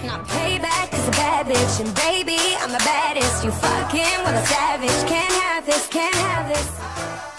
Not payback, cause a bad bitch. And baby, I'm the baddest. You fucking with a savage. Can't have this, can't have this.